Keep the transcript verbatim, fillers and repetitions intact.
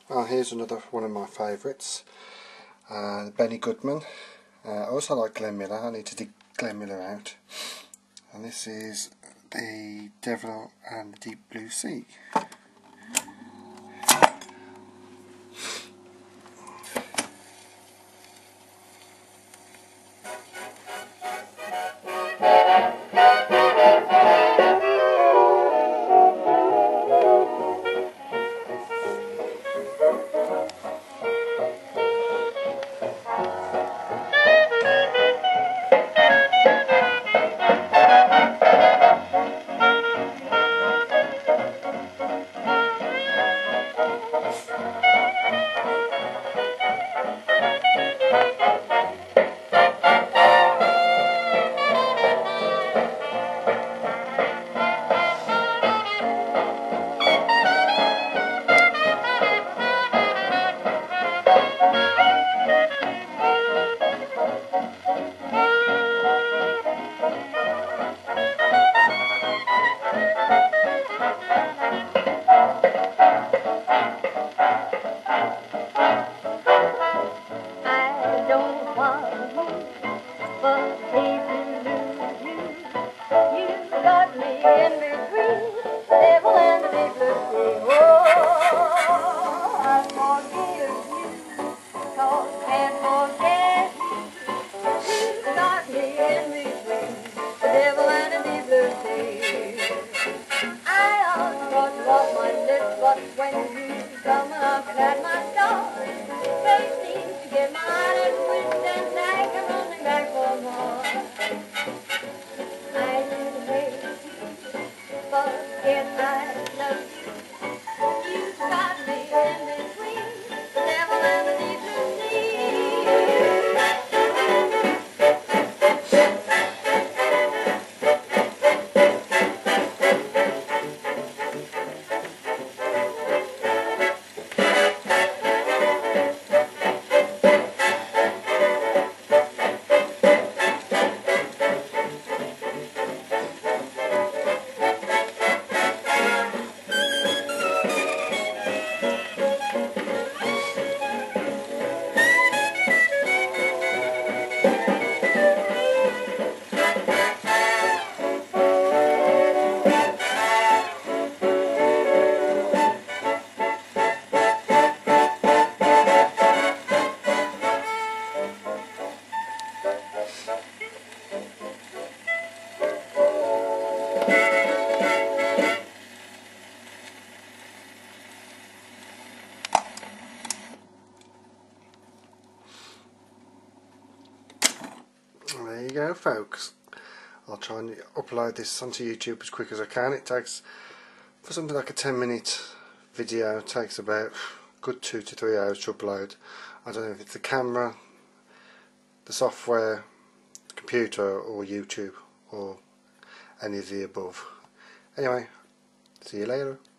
Well, here's another one of my favourites, uh, Benny Goodman. Uh, I also like Glenn Miller. I need to dig Glenn Miller out. And this is The Devil and the Deep Blue Sea. But when you come up at my door, they seem to get my heart and twist and I come running back for more. I didn't hate you, forget I love you. You got me in between the devil and the deep blue sea. There you go, folks. I'll try and upload this onto YouTube as quick as I can. It takes, for something like a ten minute video, it takes about a good two to three hours to upload. I don't know if it's the camera, the software, the computer, or YouTube, or any of the above. Anyway, see you later.